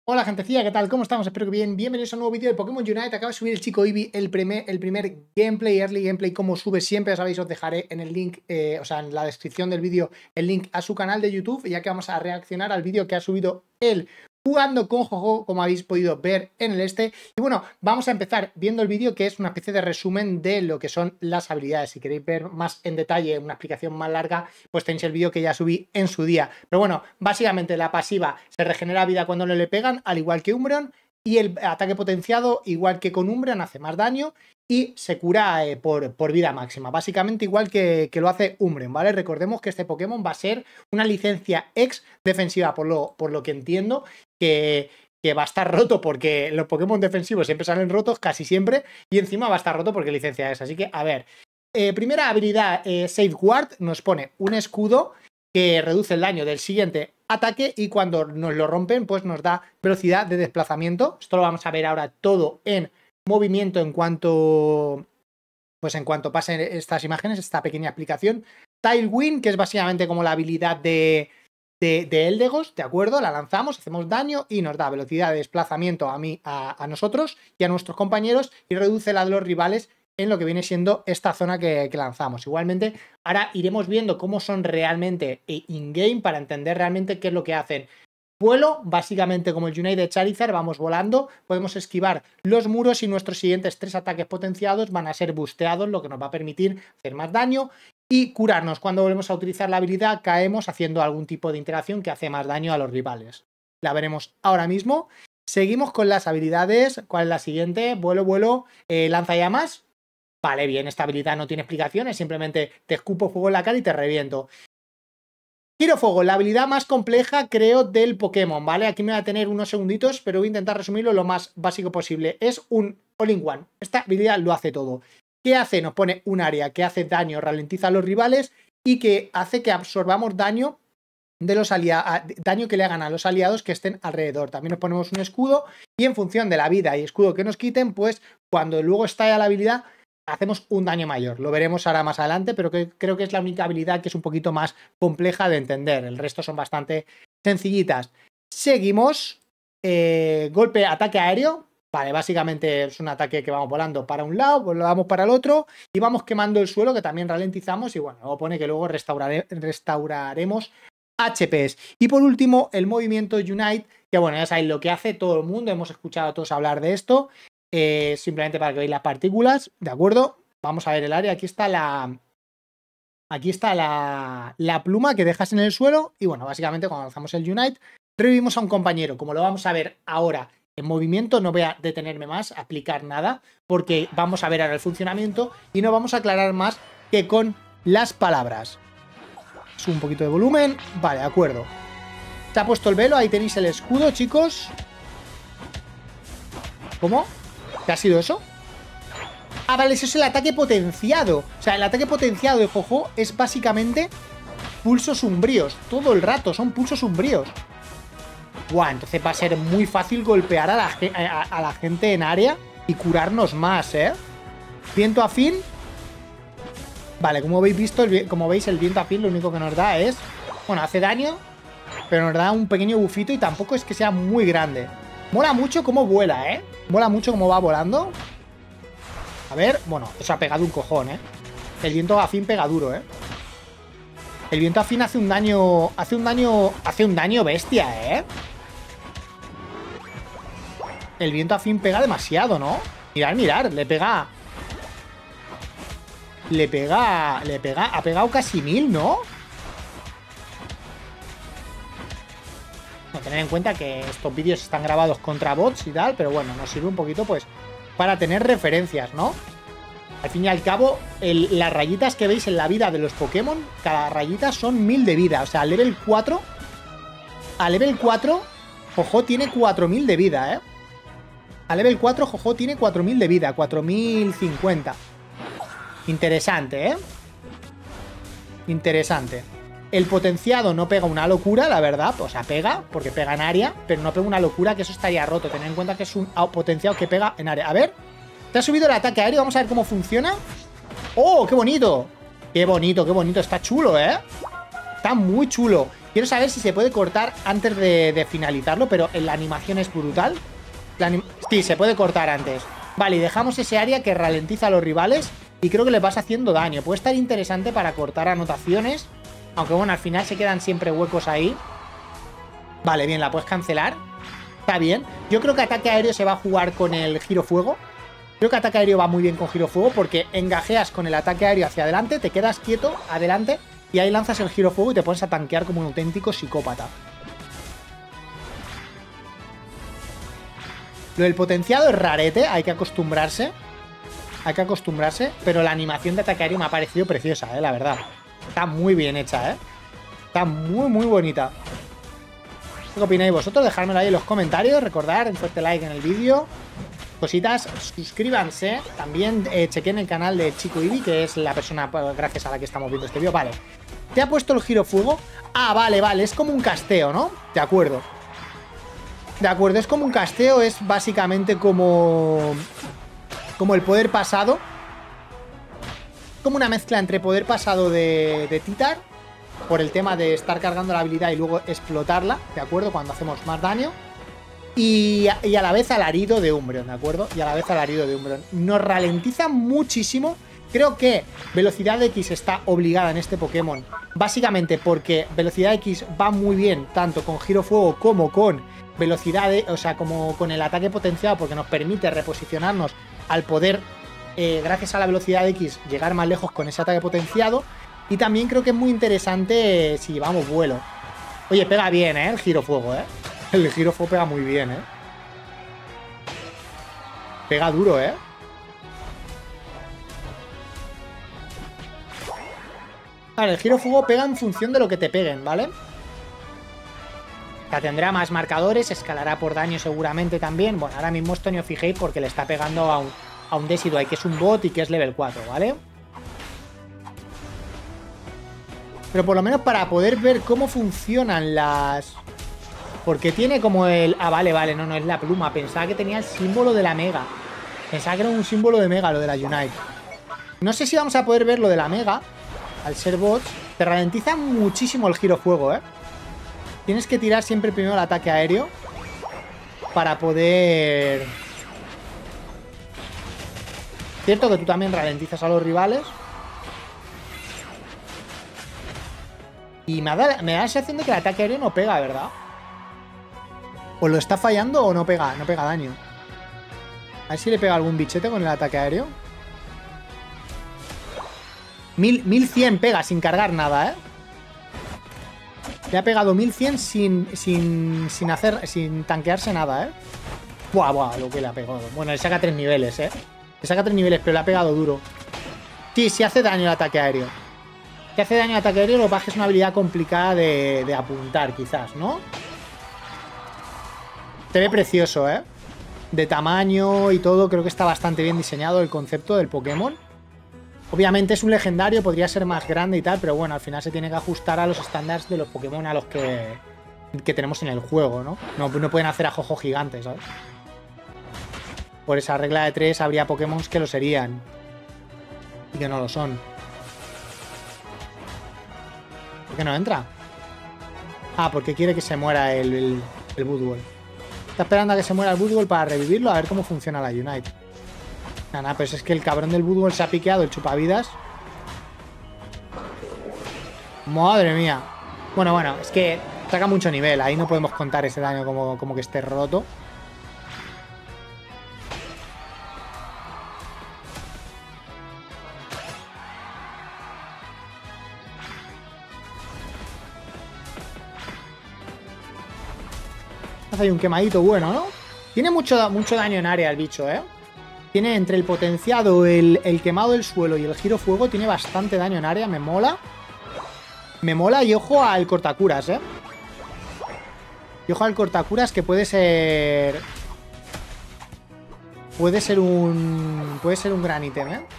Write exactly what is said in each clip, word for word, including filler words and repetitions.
Hola gentecilla, ¿qué tal? ¿Cómo estamos? Espero que bien. Bienvenidos a un nuevo vídeo de Pokémon Unite. Acaba de subir el chico Eevee el primer, el primer gameplay, early gameplay, como sube siempre. Ya sabéis, os dejaré en el link, eh, o sea, en la descripción del vídeo, el link a su canal de YouTube, ya que vamos a reaccionar al vídeo que ha subido él jugando con Jojo, como habéis podido ver en el este. Y bueno, vamos a empezar viendo el vídeo, que es una especie de resumen de lo que son las habilidades. Si queréis ver más en detalle, una explicación más larga, pues tenéis el vídeo que ya subí en su día. Pero bueno, básicamente la pasiva se regenera vida cuando no le pegan, al igual que Umbreon, y el ataque potenciado, igual que con Umbreon, hace más daño y se cura eh, por, por vida máxima. Básicamente igual que, que lo hace Umbreon, ¿vale? Recordemos que este Pokémon va a ser una licencia ex defensiva, por lo, por lo que entiendo, que, que va a estar roto porque los Pokémon defensivos siempre salen rotos, casi siempre, y encima va a estar roto porque licencia es. Así que, a ver, eh, primera habilidad, eh, Safeguard, nos pone un escudo que reduce el daño del siguiente ataque y cuando nos lo rompen, pues nos da velocidad de desplazamiento. Esto lo vamos a ver ahora todo en movimiento en cuanto, pues en cuanto pasen estas imágenes, esta pequeña aplicación. Tailwind, que es básicamente como la habilidad de... De, de Eldegoss, ¿de acuerdo? La lanzamos, hacemos daño y nos da velocidad de desplazamiento a mí, a, a nosotros y a nuestros compañeros, y reduce la de los rivales en lo que viene siendo esta zona que, que lanzamos. Igualmente, ahora iremos viendo cómo son realmente in-game para entender realmente qué es lo que hacen. Vuelo, básicamente como el Unite de Charizard, vamos volando, podemos esquivar los muros y nuestros siguientes tres ataques potenciados van a ser busteados, lo que nos va a permitir hacer más daño y curarnos. Cuando volvemos a utilizar la habilidad, caemos haciendo algún tipo de interacción que hace más daño a los rivales. La veremos ahora mismo. Seguimos con las habilidades. ¿Cuál es la siguiente? Vuelo, vuelo, eh, lanzallamas. Vale, bien, esta habilidad no tiene explicaciones, simplemente te escupo fuego en la cara y te reviento. Giro fuego, la habilidad más compleja, creo, del Pokémon, ¿vale? Aquí me voy a tener unos segunditos, pero voy a intentar resumirlo lo más básico posible. Es un all-in-one. Esta habilidad lo hace todo. ¿Qué hace? Nos pone un área que hace daño, ralentiza a los rivales y que hace que absorbamos daño de los aliados, daño que le hagan a los aliados que estén alrededor. También nos ponemos un escudo y en función de la vida y escudo que nos quiten, pues cuando luego estalla la habilidad hacemos un daño mayor. Lo veremos ahora más adelante, pero que creo que es la única habilidad que es un poquito más compleja de entender. El resto son bastante sencillitas. Seguimos. Eh, golpe, ataque aéreo. Vale, básicamente es un ataque que vamos volando para un lado, volamos para el otro y vamos quemando el suelo, que también ralentizamos, y bueno, luego pone que luego restaurare, restauraremos H Ps. Y por último, el movimiento Unite, que bueno, ya sabéis lo que hace todo el mundo, hemos escuchado a todos hablar de esto, eh, simplemente para que veáis las partículas, ¿de acuerdo? Vamos a ver el área, aquí está la... Aquí está la, la pluma que dejas en el suelo y bueno, básicamente cuando lanzamos el Unite, revivimos a un compañero, como lo vamos a ver ahora en movimiento. No voy a detenerme más a explicar nada porque vamos a ver ahora el funcionamiento y no vamos a aclarar más que con las palabras. Subo un poquito de volumen. Vale, de acuerdo. Se ha puesto el velo, ahí tenéis el escudo, chicos. ¿Cómo? ¿Qué ha sido eso? Ah, vale, eso es el ataque potenciado. O sea, el ataque potenciado de Jojo es básicamente pulsos umbríos. Todo el rato son pulsos umbríos. Guau, entonces va a ser muy fácil golpear a la, a, a la gente en área y curarnos más, ¿eh? Viento afín. Vale, como habéis visto, el, como veis, el viento afín lo único que nos da es... Bueno, hace daño, pero nos da un pequeño bufito y tampoco es que sea muy grande. Mola mucho cómo vuela, ¿eh? Mola mucho cómo va volando. A ver, bueno, eso ha pegado un cojón, ¿eh? El viento afín pega duro, ¿eh? El viento afín hace un daño... Hace un daño... Hace un daño bestia, ¿eh? El viento afín pega demasiado, ¿no? Mirad, mirad, le pega... Le pega... Le pega... Ha pegado casi mil, ¿no? No, tener en cuenta que estos vídeos están grabados contra bots y tal, pero bueno, nos sirve un poquito, pues, para tener referencias, ¿no? Al fin y al cabo, el, las rayitas que veis en la vida de los Pokémon, cada rayita son mil de vida. O sea, a level cuatro... A level cuatro, Jojo tiene cuatro mil de vida, ¿eh? A level cuatro, Jojo tiene cuatro mil de vida, cuatro mil cincuenta. Interesante, ¿eh? Interesante. El potenciado no pega una locura, la verdad. O sea, pega, porque pega en área, pero no pega una locura, que eso estaría roto. Tened en cuenta que es un potenciado que pega en área. A ver, te ha subido el ataque aéreo, vamos a ver cómo funciona. ¡Oh, qué bonito! ¡Qué bonito, qué bonito! Está chulo, ¿eh? Está muy chulo. Quiero saber si se puede cortar antes de, de finalizarlo, pero la animación es brutal. La anim sí, se puede cortar antes. Vale, y dejamos ese área que ralentiza a los rivales y creo que les vas haciendo daño. Puede estar interesante para cortar anotaciones, aunque bueno, al final se quedan siempre huecos ahí. Vale, bien, la puedes cancelar. Está bien. Yo creo que ataque aéreo se va a jugar con el giro fuego. Creo que ataque aéreo va muy bien con giro fuego porque engajeas con el ataque aéreo hacia adelante, te quedas quieto, adelante, y ahí lanzas el giro fuego y te pones a tanquear como un auténtico psicópata. Lo del potenciado es rarete, hay que acostumbrarse. Hay que acostumbrarse, pero la animación de ataque aéreo me ha parecido preciosa, eh, la verdad. Está muy bien hecha, eh. Está muy, muy bonita. ¿Qué opináis vosotros? Dejármelo ahí en los comentarios. Recordad, un fuerte like en el vídeo. Cositas, suscríbanse. También eh, chequen el canal de Chico Ibi, que es la persona gracias a la que estamos viendo este vídeo. Vale. ¿Te ha puesto el giro fuego? Ah, vale, vale. Es como un casteo, ¿no? De acuerdo. De acuerdo, es como un casteo. Es básicamente como... Como el poder pasado. Como una mezcla entre poder pasado de, de Titar, por el tema de estar cargando la habilidad y luego explotarla, ¿de acuerdo? Cuando hacemos más daño. Y, y a la vez alarido de Umbreon, ¿de acuerdo? Y a la vez alarido de Umbreon. Nos ralentiza muchísimo. Creo que Velocidad X está obligada en este Pokémon. Básicamente porque Velocidad X va muy bien tanto con Giro Fuego como con Velocidad, o sea, como con el ataque potenciado, porque nos permite reposicionarnos al poder, eh, gracias a la Velocidad X, llegar más lejos con ese ataque potenciado. Y también creo que es muy interesante si llevamos vuelo. Oye, pega bien, ¿eh? El Giro Fuego, ¿eh? El Giro Fuego pega muy bien, ¿eh? Pega duro, ¿eh? Vale, el Giro Fuego pega en función de lo que te peguen, ¿vale? O sea, tendrá más marcadores, escalará por daño seguramente también. Bueno, ahora mismo esto ni os fijéis porque le está pegando a un, a un Decidueye, que es un bot y que es level cuatro, ¿vale? Pero por lo menos para poder ver cómo funcionan las... Porque tiene como el... Ah, vale, vale, no, no es la pluma. Pensaba que tenía el símbolo de la Mega. Pensaba que era un símbolo de Mega, lo de la Unite. No sé si vamos a poder ver lo de la Mega. Al ser bots, te ralentiza muchísimo el giro fuego, ¿eh? Tienes que tirar siempre primero el ataque aéreo para poder... Cierto que tú también ralentizas a los rivales. Y me da, me da la sensación de que el ataque aéreo no pega, ¿verdad? ¿O lo está fallando o no pega? No pega daño. A ver si le pega algún bichete con el ataque aéreo. mil cien pega sin cargar nada, ¿eh? Le ha pegado mil cien sin, sin, sin hacer, sin tanquearse nada, ¿eh? Buah, buah, lo que le ha pegado. Bueno, le saca tres niveles, ¿eh? Le saca tres niveles, pero le ha pegado duro. Sí, sí hace daño el ataque aéreo. Que hace daño el ataque aéreo, lo que pasa es que es una habilidad complicada de, de apuntar, quizás, ¿no? Se ve precioso, ¿eh? De tamaño y todo, creo que está bastante bien diseñado el concepto del Pokémon. Obviamente es un legendario, podría ser más grande y tal, pero bueno, al final se tiene que ajustar a los estándares de los Pokémon a los que, que tenemos en el juego, ¿no? ¿no? No pueden hacer a Jojo gigantes, ¿sabes? Por esa regla de tres habría Pokémon que lo serían y que no lo son. ¿Por qué no entra? Ah, porque quiere que se muera el, el, el Woodwall. Está esperando a que se muera el Woodwall para revivirlo, a ver cómo funciona la Unite. Nada, nada, pero es que el cabrón del Woodwall se ha piqueado el chupavidas. Madre mía. Bueno, bueno, es que saca mucho nivel. Ahí no podemos contar ese daño como, como que esté roto. Hace ahí un quemadito bueno, ¿no? Tiene mucho, mucho daño en área el bicho, ¿eh? Tiene entre el potenciado, el, el quemado del suelo y el giro fuego, tiene bastante daño en área, me mola. Me mola y ojo al cortacuras, ¿eh? Y ojo al cortacuras que puede ser... Puede ser un... Puede ser un gran ítem, ¿eh?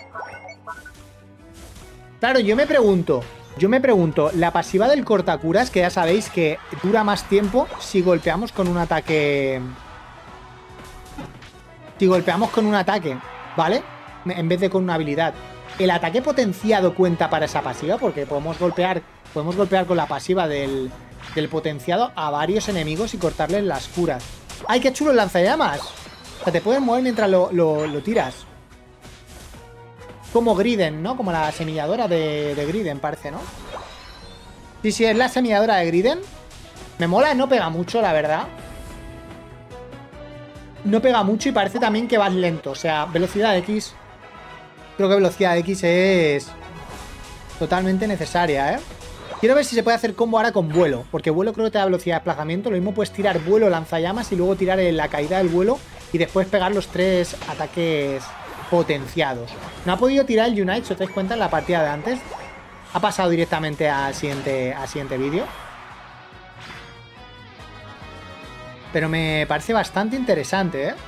Claro, yo me pregunto... Yo me pregunto, la pasiva del cortacuras, que ya sabéis que dura más tiempo si golpeamos con un ataque... Si golpeamos con un ataque, ¿vale? En vez de con una habilidad. ¿El ataque potenciado cuenta para esa pasiva? Porque podemos golpear Podemos golpear con la pasiva del, del potenciado a varios enemigos y cortarles las curas. ¡Ay, qué chulo el lanzallamas! O sea, te puedes mover mientras lo, lo, lo tiras. Como Griden, ¿no? Como la semilladora de, de Griden, parece, ¿no? Sí, sí, es la semilladora de Griden. Me mola, no pega mucho, la verdad. No pega mucho y parece también que vas lento. O sea, velocidad X. Creo que velocidad X es totalmente necesaria, ¿eh? Quiero ver si se puede hacer combo ahora con vuelo. Porque vuelo creo que te da velocidad de desplazamiento. Lo mismo puedes tirar vuelo, lanzallamas y luego tirar en la caída del vuelo. Y después pegar los tres ataques potenciados. No ha podido tirar el Unite, si os dais cuenta, en la partida de antes. Ha pasado directamente al siguiente, al siguiente vídeo. Pero me parece bastante interesante, ¿eh?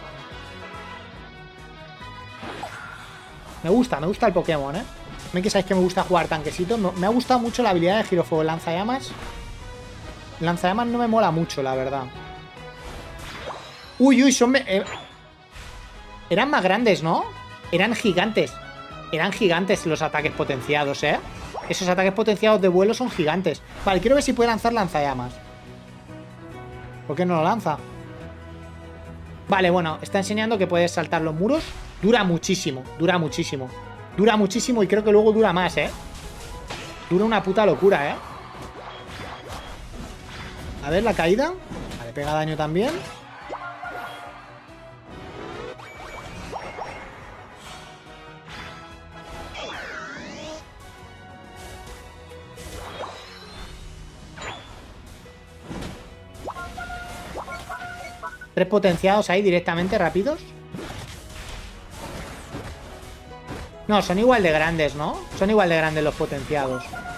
Me gusta, me gusta el Pokémon, ¿eh? Me que sabéis que me gusta jugar tanquecito. Me ha gustado mucho la habilidad de Girofuego. Lanzallamas. Lanzallamas no me mola mucho, la verdad. Uy, uy, son... Eh... Eran más grandes, ¿no? Eran gigantes. Eran gigantes los ataques potenciados, ¿eh? Esos ataques potenciados de vuelo son gigantes. Vale, quiero ver si puede lanzar lanzallamas. ¿Por qué no lo lanza? Vale, bueno, está enseñando que puedes saltar los muros. Dura muchísimo, dura muchísimo. Dura muchísimo y creo que luego dura más, ¿eh? Dura una puta locura, ¿eh? A ver, la caída. Vale, pega daño también. Tres potenciados ahí directamente, rápidos. No, son igual de grandes, ¿no? Son igual de grandes los potenciados.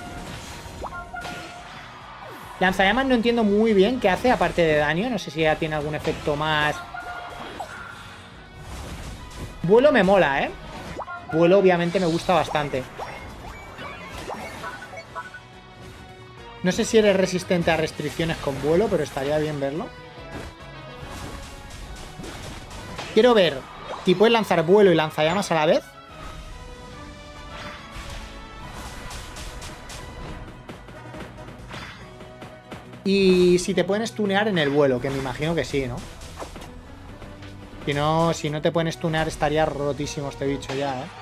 Lanzallamas no entiendo muy bien qué hace, aparte de daño. No sé si ya tiene algún efecto más. Vuelo me mola, ¿eh? Vuelo obviamente me gusta bastante. No sé si eres resistente a restricciones con vuelo, pero estaría bien verlo. Quiero ver si puedes lanzar vuelo y lanzallamas a la vez. Y si te pueden stunear en el vuelo, que me imagino que sí, ¿no? Si no, si no te pueden stunear estaría rotísimo este bicho ya, ¿eh?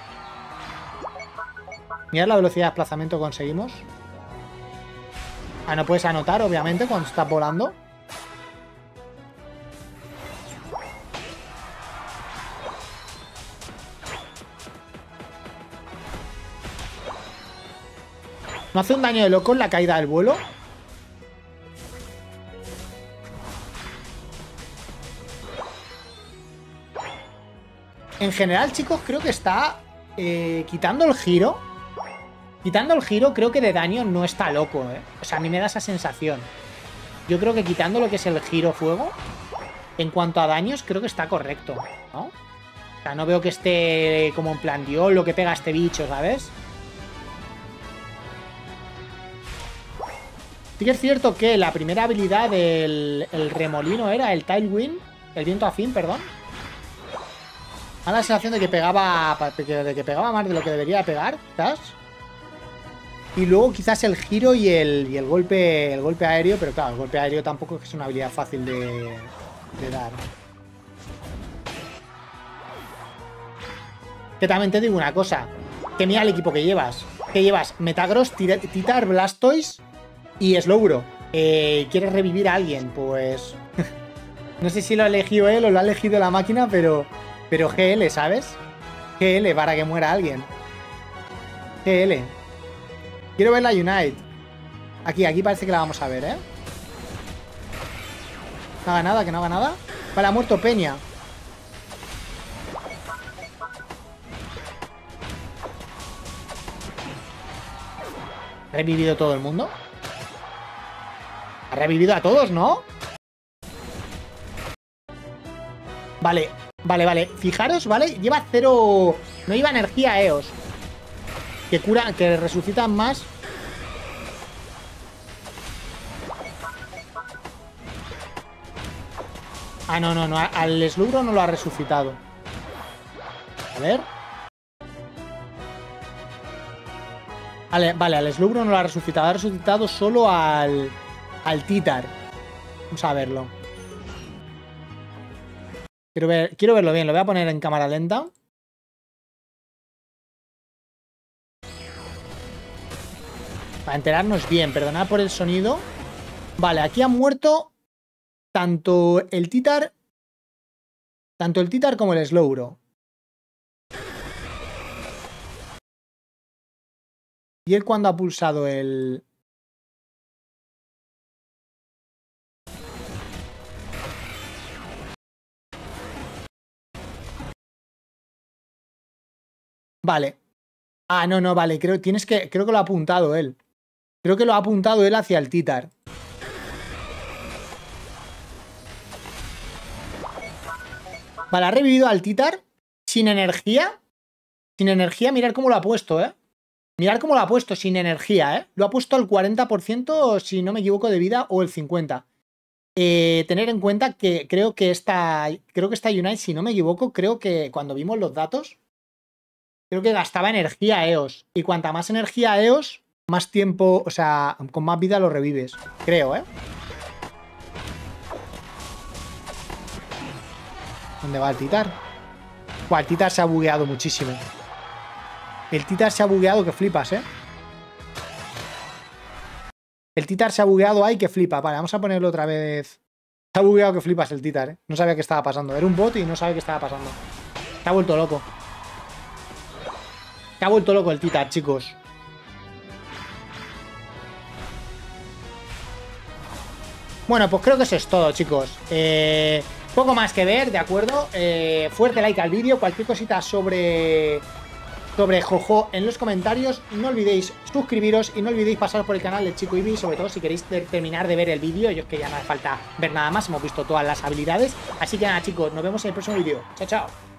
Mirad la velocidad de desplazamiento que conseguimos. Ah, no puedes anotar, obviamente, cuando estás volando. ¿No hace un daño de loco en la caída del vuelo? En general, chicos, creo que está eh, quitando el giro. Quitando el giro, creo que de daño no está loco, ¿eh? O sea, a mí me da esa sensación. Yo creo que quitando lo que es el giro fuego, en cuanto a daños, creo que está correcto, ¿no? O sea, no veo que esté como en plan Dios lo que pega a este bicho, ¿sabes? Sí que es cierto que la primera habilidad del el remolino era el Tailwind, el viento afín, perdón. Me da la sensación de que pegaba de que pegaba más de lo que debería pegar, quizás. Y luego quizás el giro y el, y el golpe el golpe aéreo, pero claro, el golpe aéreo tampoco es que es una habilidad fácil de, de dar. Que también te digo una cosa, que mira el equipo que llevas. Que llevas Metagross, Titar, Blastoise y Slowbro. Eh, ¿Quieres revivir a alguien? Pues... no sé si lo ha elegido él o lo ha elegido la máquina, pero... Pero G L, ¿sabes? G L para que muera alguien. G L. Quiero ver la Unite. Aquí, aquí parece que la vamos a ver, ¿eh? No haga nada, que no haga nada. Vale, ha muerto Peña. ¿Ha revivido todo el mundo? Ha revivido a todos, ¿no? Vale, vale, vale. Fijaros, ¿vale? Lleva cero... No lleva energía Eos. Que cura, que resucitan más. Ah, no, no, no. Al Slowbro no lo ha resucitado. A ver. Vale, vale, al Slowbro no lo ha resucitado. Ha resucitado solo al... Al Titar. Vamos a verlo. Quiero, ver, quiero verlo bien. Lo voy a poner en cámara lenta. Para enterarnos bien. Perdonad por el sonido. Vale, aquí ha muerto tanto el Titar... Tanto el Titar como el Slowbro. ¿Y él cuando ha pulsado el...? Vale. Ah, no, no, vale. Creo, tienes que, creo que lo ha apuntado él. Creo que lo ha apuntado él hacia el Titar. Vale, ha revivido al Titar sin energía. Sin energía, mirad cómo lo ha puesto, ¿eh? Mirad cómo lo ha puesto sin energía, ¿eh? Lo ha puesto al cuarenta por ciento, si no me equivoco, de vida, o el cincuenta por ciento. Eh, tener en cuenta que creo que esta, creo que esta Unite, si no me equivoco, creo que cuando vimos los datos, creo que gastaba energía E O S. Y cuanta más energía E O S, más tiempo, o sea, con más vida lo revives. Creo, ¿eh? ¿Dónde va el Titar? Buah, el Titar se ha bugueado muchísimo. El Titar se ha bugueado que flipas, ¿eh? El Titar se ha bugueado ahí que flipa. Vale, vamos a ponerlo otra vez. Se ha bugueado que flipas el Titar, ¿eh? No sabía qué estaba pasando. Era un bot y no sabía qué estaba pasando. Se ha vuelto loco. Se ha vuelto loco el Titar, chicos. Bueno, pues creo que eso es todo, chicos. Eh, poco más que ver, ¿de acuerdo? Eh, fuerte like al vídeo. Cualquier cosita sobre... sobre Jojo en los comentarios. No olvidéis suscribiros y no olvidéis pasar por el canal de Chico Ibi, sobre todo si queréis terminar de ver el vídeo. Yo es que ya no hace falta ver nada más, hemos visto todas las habilidades. Así que nada, chicos, nos vemos en el próximo vídeo. Chao, chao.